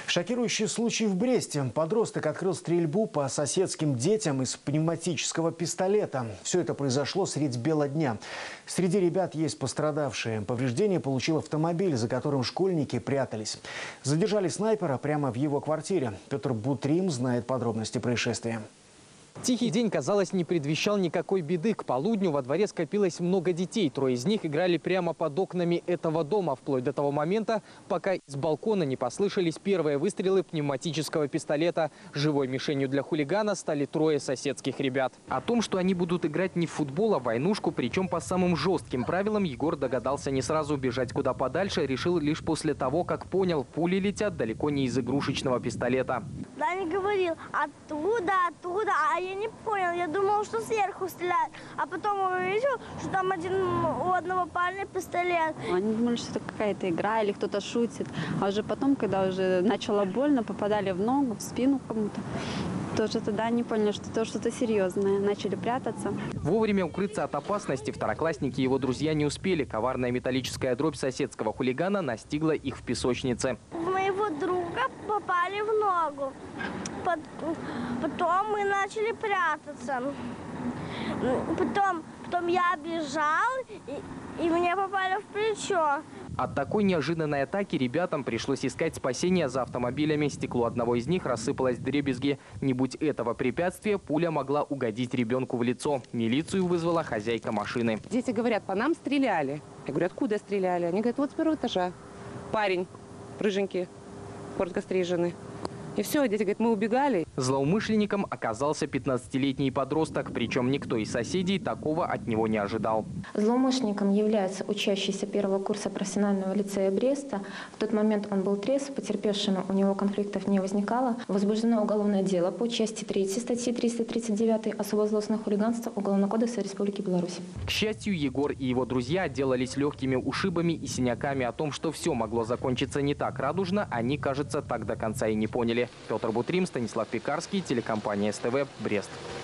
Шокирующий случай в Бресте. Подросток открыл стрельбу по соседским детям из пневматического пистолета. Все это произошло средь бела дня. Среди ребят есть пострадавшие. Повреждения получил автомобиль, за которым школьники прятались. Задержали снайпера прямо в его квартире. Петр Бутрим знает подробности происшествия. Тихий день, казалось, не предвещал никакой беды. К полудню во дворе скопилось много детей. Трое из них играли прямо под окнами этого дома, вплоть до того момента, пока с балкона не послышались первые выстрелы пневматического пистолета. Живой мишенью для хулигана стали трое соседских ребят. О том, что они будут играть не в футбол, а в войнушку, причем по самым жестким правилам, Егор догадался не сразу. Бежать куда подальше решил лишь после того, как понял, пули летят далеко не из игрушечного пистолета. Даня говорил, оттуда, а я не понял, я думал, что сверху стреляют. А потом увидел, что там у одного парня пистолет. Они думали, что это какая-то игра или кто-то шутит. А уже потом, когда уже начало больно, попадали в ногу, в спину кому-то, тоже тогда они поняли, что это что-то серьезное. Начали прятаться. Вовремя укрыться от опасности второклассники и его друзья не успели. Коварная металлическая дробь соседского хулигана настигла их в песочнице. Моего друга попали в ногу. Потом мы начали прятаться. Потом я бежал, и мне попали в плечо. От такой неожиданной атаки ребятам пришлось искать спасения за автомобилями. Стекло одного из них рассыпалось вдребезги. Не будь этого препятствия, пуля могла угодить ребенку в лицо. Милицию вызвала хозяйка машины. Дети говорят, по нам стреляли. Я говорю, откуда стреляли? Они говорят, вот с первого этажа. Парень, рыженький, коротко стриженный. И все, дети говорят, мы убегали. Злоумышленником оказался 15-летний подросток, причем никто из соседей такого от него не ожидал. Злоумышленником является учащийся первого курса профессионального лицея Бреста. В тот момент он был трезв, потерпевшим у него конфликтов не возникало. Возбуждено уголовное дело по части 3 статьи 339 «Особо злостное хулиганство» Уголовного кодекса Республики Беларусь. К счастью, Егор и его друзья отделались легкими ушибами и синяками. О том, что все могло закончиться не так радужно, они, кажется, так до конца и не поняли. Петр Бутрим, Станислав Пекарский, телекомпания СТВ, Брест.